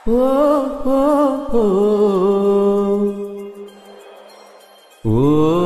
ಓ ಓ ಓ ಓ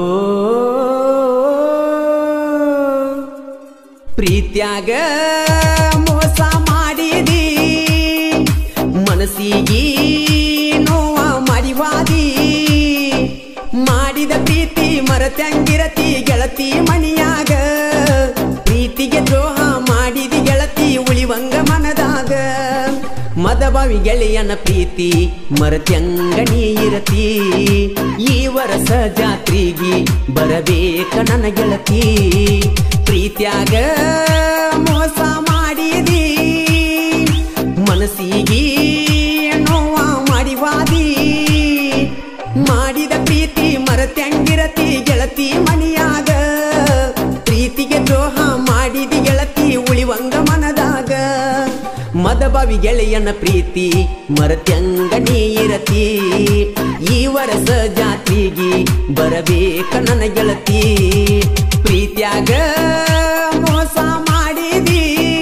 ಪ್ರೀತ್ಯಾಗ ಮೋಸ ಮಾಡಿದಿ ಮನಸ್ಸಿಗೆ ನೋವ ಮಾಡಿವಾದಿ ಮಾಡಿದ ಪ್ರೀತಿ ಮರತ್ಯಂಗಿರತಿ ಗೆಳತಿ ಮಣಿಯಾಗ ಪ್ರೀತಿಗೆ ದ್ರೋಹ ಮಾಡಿದಿ ಗೆಳತಿ ಉಳಿವಂಗ ಮನದಾಗ ಮದಬಾವಿ ಗೆಳೆಯನ ಪ್ರೀತಿ ಮರತ್ಯಂಗ ನೀರತಿ ಈ ವರ್ಷ ಜಾತ್ರೆಗೆ ಬರಬೇಕ ನನ್ನ ಗೆಳತಿ ಪ್ರೀತ್ಯಾಗ ಮೋಸ ಮಾಡಿದಿ ಮನಸ್ಸಿಗೆ ನೋವ ಮಾಡಿವಾದಿ ಮಾಡಿದ ಪ್ರೀತಿ ಮರತ್ಯಂಗಿರತಿ ಗೆಳತಿ ಮಣಿಯಾಗ ಪ್ರೀತಿಗೆ ದ್ರೋಹ ಮಾಡಿದಿ ಗೆಳತಿ ಉಳಿವಂಗ ಮನದಾಗ ಮದಬಾವಿ ಗೆಳೆಯನ ಪ್ರೀತಿ ಮರತ್ಯಂಗ ನೀರತಿ ಈ ವರ್ಷ ಜಾತ್ರೆಗೆ ಬರಬೇಕ ನನ್ನ ಗೆಳತಿ ಪ್ರೀತ್ಯಾಗ ಮೋಸ ಮಾಡಿದಿ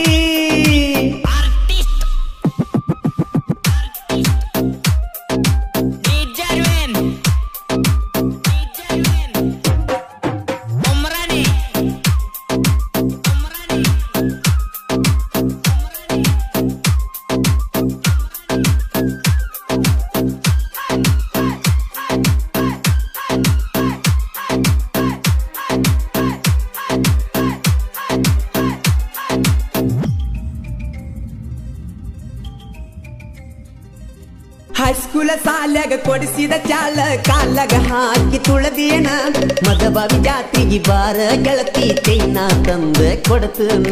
ಹೈಸ್ಕೂಲ ಸಾಲ್ಯಾಗ ಕೊಡಿಸಿದ ಚಾಲ ಕಾಲಾಗ ಹಾಕಿ ತುಳದೇನ ಮದಬಾವಿ ಜಾತಿಗೆ ಬಾರ ಗೆಳತಿ ಚೈನ ತಂದ ಕೊಡತನ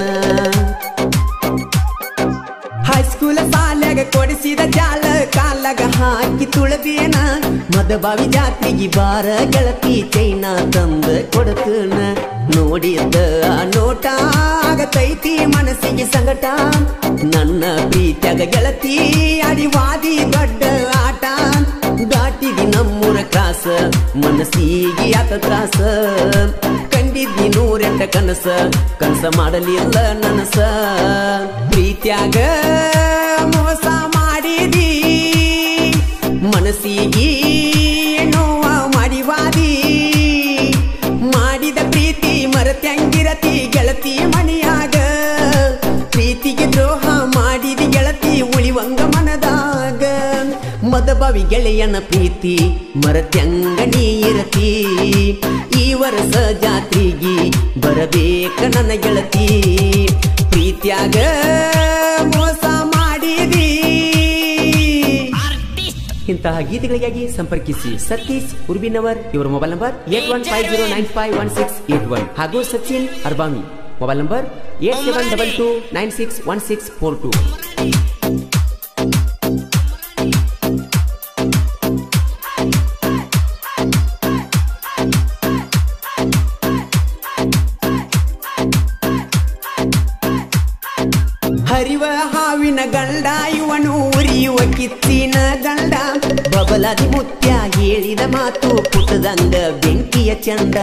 ಹೈಸ್ಕೂಲ ಸಾಲ್ಯಾಗ ಕೊಡಿಸಿದ ಚಾಲ ಕಾಲಾಗ ಹಾಕಿ ತುಳದೇನ ಮದಬಾವಿ ಜಾತಿಗೆ ಬಾರ ಗೆಳತಿ ಚೈನ ತಂದ ಕೊಡತನ ನೋಡಿದ್ದ ನೋಟ ಆಗತೈತಿ ಮನಸ್ಸಿಗೆ ಸಂಗಟ ನನ್ನ ಪ್ರೀತ್ಯಾಗ ಗೆಳತಿ ಅಡಿವಾದಿ ದೊಡ್ಡ ಆಟ ದಾಟಿದಿ ನಮ್ಮೂರ ಕ್ರಾಸ ಮನಸ್ಸಿಗೆ ಆತ ತ್ರಾಸ ಕಂಡಿದ್ದಿ ನೂರೆಂಟ ಕನಸ ಕನಸ ಮಾಡಲಿಲ್ಲ ನನಸ ಪ್ರೀತ್ಯಾಗ ಮೋಸ ಮಾಡಿದಿ ಮನಸ್ಸಿಗೆ ನೋವ ಮಾಡಿವಾದಿ ಮಾಡಿದ ಪ್ರೀತಿ ಮರತ್ಯಂಗಿರತಿ ಗೆಳತಿ ಮಣಿಯಾಗ ಪ್ರೀತಿಗೆ ದ್ರೋಹ ಮಾಡಿದಿ ಗೆಳತಿ ಉಳಿವಂಗ ಮನದಾಗ ಮದಬಾವಿ ಗೆಳೆಯನ ಪ್ರೀತಿ ಮರತ್ಯಂಗ ನೀರತಿ ಈ ವರ್ಷ ಜಾತ್ರೆಗೆ ಬರಬೇಕ ನನ್ನ ಗೆಳತಿ ಪ್ರೀತ್ಯಾಗ ಮೋಸ ಮಾಡಿದಿ ಇಂತಹ ಗೀತೆಗಳಿಗಾಗಿ ಸಂಪರ್ಕಿಸಿ ಸತೀಶ್ ಉರ್ಬಿನವರ್ ಇವರ ಮೊಬೈಲ್ ನಂಬರ್ 8150951681 ಹಾಗೂ ಸಚಿನ್ ಅರ್ಬಾಮಿ ಮೊಬೈಲ್ ನಂಬರ್ 8722961642 ಹರಿವ ಹಾವಿನ ಗಂಡ ಇವನು ಉರಿಯುವ ಕಿತ್ತಿನ ಗಂಡ ಬಬಲಾದಿ ಮುತ್ಯ ಹೇಳಿದ ಮಾತು ಪುಟ್ಟದಂಗ ಬೆಂಕಿಯ ಚಂದ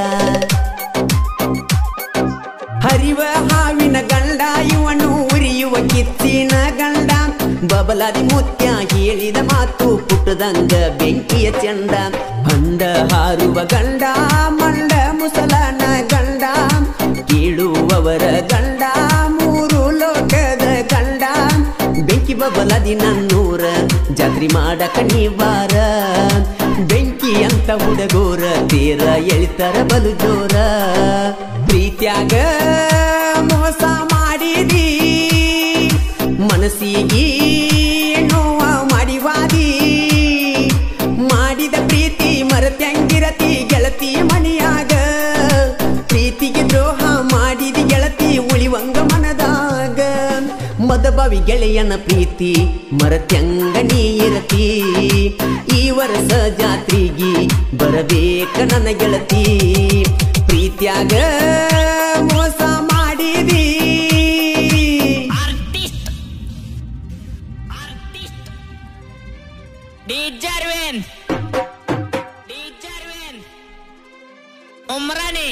ಹರಿವ ಹಾವಿನ ಗಂಡ ಇವನು ಉರಿಯುವ ಕಿತ್ತಿನ ಗಂಡ ಬಬಲಾದಿ ಮುತ್ಯ ಹೇಳಿದ ಮಾತು ಪುಟ್ಟದಂಗ ಬೆಂಕಿಯ ಚಂದ ಹಂಡ ಹಾರುವ ಗಂಡ ಮಂಡ ಮುಸಲನ ಗಂಡ ಕೇಳುವವರ ಗಂಡ ಮೂರು ಲೋಕದ ಗಂಡ ಬೆಂಕಿ ಬಬಲಾದಿ ನನ್ನೂರ ಜಾತ್ರೆ ಮಾಡಕ ನೀವಾರ ಬೆಂಕಿ ಅಂತ ಹುಡುಗೋರ ತೀರ ಎಳಿತರ ಬಲು ಜೋರ ಪ್ರೀತ್ಯಾಗ ಮೋಸ ಮಾಡಿದಿ ಮನಸ್ಸಿಗೆ ನೋವ ಮಾಡಿವಾದಿ ಮಾಡಿದ ಪ್ರೀತಿ ಮರತ್ಯಂಗಿರತಿ ಗೆಳತಿ ಮಣಿಯಾಗ ಪ್ರೀತಿಗೆ ದ್ರೋಹ ಮಾಡಿದಿ ಗೆಳತಿ ಉಳಿವಂಗ ಮನದಾಗ ಮದಬಾವಿ ಗೆಳೆಯನ ಪ್ರೀತಿ ಮರತ್ಯಂಗ ನೀರತಿ ಈ ವರ್ಷ ಜಾತ್ರೆಗೆ ಬರಬೇಕ ನನ್ನ ಗೆಳತಿ ಪ್ರೀತ್ಯಾಗ ಮೋಸ ಮಾಡಿದಿ उमरानी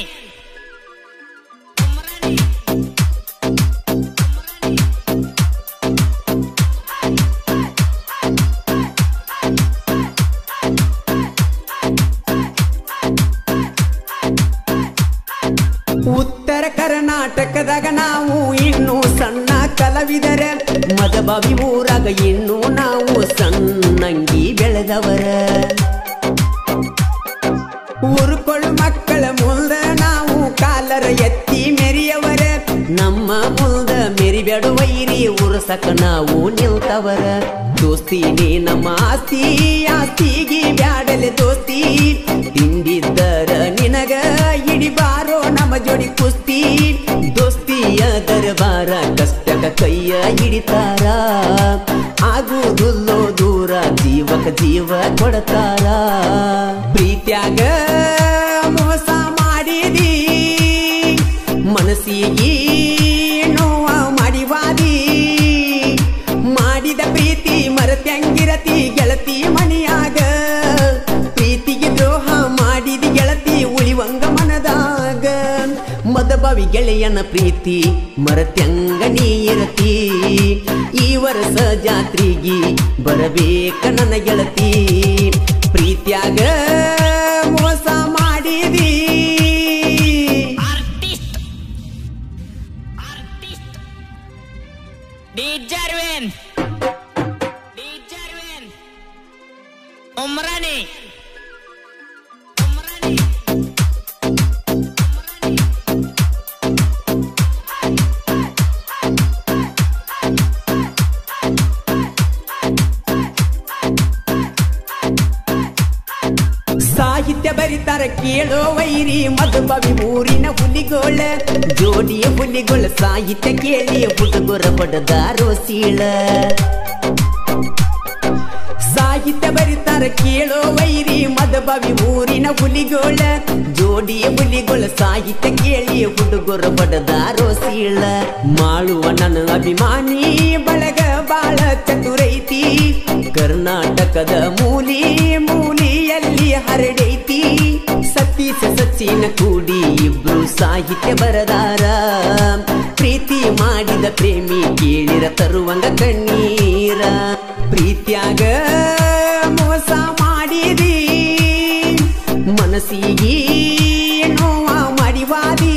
ಕರ್ನಾಟಕದಾಗ ನಾವು ಇನ್ನೂ ಸಣ್ಣ ಕಲಾವಿದರ ಮದಬಾವಿ ಊರಾಗ ಇನ್ನೂ ನಾವು ಸಣ್ಣಂಗಿ ಬೆಳೆದವರ ಊರುಕೊಳ್ಳು ಮಕ್ಕಳ ಮುಂದ ನಾವು ಕಾಲರ ಎತ್ತಿ ಮೆರಿಯವರ ನಮ್ಮ ಮುಂದ ಮೆರಿಬೇಡ ವೈರಿ ಉರ್ಸಕ ನಾವು ನಿಲ್ತವರ ದೋಸ್ತಿ ನೀ ನಮ್ಮ ಆಸ್ತಿ ಆಸ್ತಿಗೆ ಬ್ಯಾಡಲೆ ದೋಸ್ತಿ ತಿಂದಿದ್ದರ ನಿನಗ ಹಿಡಿಬಾರೋ ನಮ್ಮ ಜೋಡಿ ಕುಸ್ತಿ ದೋಸ್ತಿಯ ದರಬಾರ ಕಷ್ಟಕ ಕೈಯ ಹಿಡಿತಾರ ಆಗುವುದಿಲ್ಲೋ ದೂರ ಜೀವಕ ಜೀವ ಕೊಡತಾರ ಪ್ರೀತ್ಯಾಗ ಮೋಸ ಮಾಡಿದಿ ಮನಸ್ಸಿಗೆ ನೋವ ಮಾಡಿವಾದಿ ಮಾಡಿದ ಪ್ರೀತಿ ಮರತ್ಯಂಗಿರತಿ ಗೆಳತಿ ಮನಿಯಾಗ ಪ್ರೀತಿಗೆ ದ್ರೋಹ ಮಾಡಿದಿ ಗೆಳತಿ ಉಳಿವಂಗ ಮನದಾಗ ಮದಬಾವಿ ಗೆಳೆಯನ ಪ್ರೀತಿ ಮರತ್ಯಂಗ ನೀ ಇರತಿ ಈ ವರ್ಷ ಜಾತ್ರೆಗೆ ಬರಬೇಕ ನನ್ನ ಗೆಳತಿ ಪ್ರೀತ್ಯಾಗ ಮೋಸ ಮಾಡಿದಿ उमरानी ಸಾಹಿತ್ಯ ಬರಿತಾರ ಕೇಳೋ ವೈರಿ ಮಧುಬಾವಿ ಊರಿನ ಹುಲಿಗೋಳ ಜೋಡಿಯ ಹುಲಿಗೋಳ ಸಾಹಿತ್ಯ ಕೇಳಿ ಹುಡುಗರ ಬಡದಾರೋ ಸೀಳ ಸಾಹಿತ್ಯ ಬರಿತಾರ ಕೇಳೋ ವೈರಿ ಮದಬಾವಿ ಊರಿನ ಹುಲಿಗೋಳ ಜೋಡಿಯ ಹುಲಿಗೋಳ ಸಾಹಿತ್ಯ ಕೇಳಿ ಹುಡುಗರ ಬಡದಾರೋ ಸೀಳ ಮಾಳುವ ನನ್ನ ಅಭಿಮಾನಿ ಬಳಗ ಬಾಳ ಚತುರೈತಿ ಕರ್ನಾಟಕದ ಮೂಲಿ ಮೂಲಿಯಲ್ಲಿ ಹರಡೈತಿ ಸತೀಶ ಸಚಿನ ಕೂಡಿ ಇಬ್ರು ಸಾಹಿತ್ಯ ಬರದಾರ ಪ್ರೀತಿ ಮಾಡಿದ ಪ್ರೇಮಿ ಕೇಳಿರ ತರುವಂಗ ಕಣ್ಣೀರ ಪ್ರೀತ್ಯಾಗ ಮೋಸ ಮಾಡಿದಿ ಮನಸ್ಸಿಗೆ ನೋವ ಮಾಡಿವಾದಿ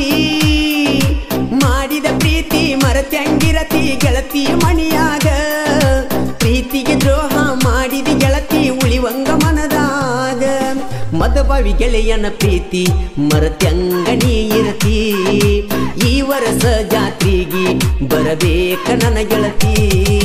ಮಾಡಿದ ಪ್ರೀತಿ ಮರತ್ಯಂಗಿರತಿ ಗೆಳತಿ ಮಣಿಯಾಗ ಪ್ರೀತಿಗೆ ದ್ರೋಹ ಮಾಡಿದಿ ಗೆಳತಿ ಉಳಿವಂಗ ಮನದಾಗ ಮದಬಾವಿ ಗೆಳೆಯನ ಪ್ರೀತಿ ಮರತ್ಯಂಗ ನೀ ಇರತಿ ಈ ವರ್ಷ ಜಾತ್ರೆಗೆ ಬರಬೇಕ ನನ್ನ ಗೆಳತಿ